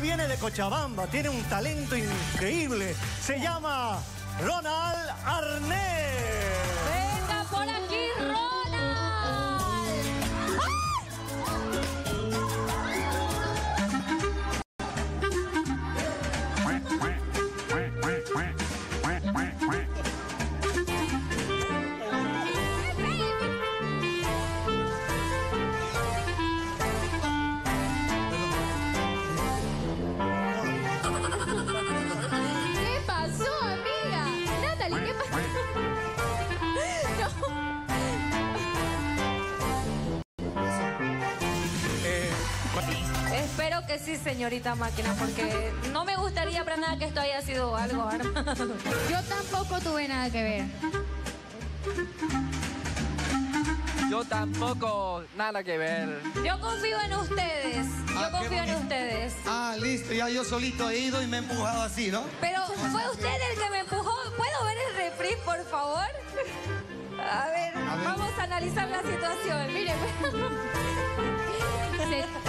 viene de Cochabamba, tiene un talento increíble. Se llama Ronald Arnés. ¡Venga por aquí, Ronald! ¿Qué pasó, amiga? Natalie, ¿qué pasó? Espero que sí, señorita Máquina, porque no me gustaría para nada que esto haya sido algo armado. Yo tampoco tuve nada que ver. Yo tampoco, nada que ver. Yo confío en ustedes. Yo confío en ustedes. Ah, listo, ya yo solito he ido y me he empujado así, ¿no? Pero fue usted el que me empujó. ¿Puedo ver el reprise, por favor? A ver, vamos a analizar la situación. Mire,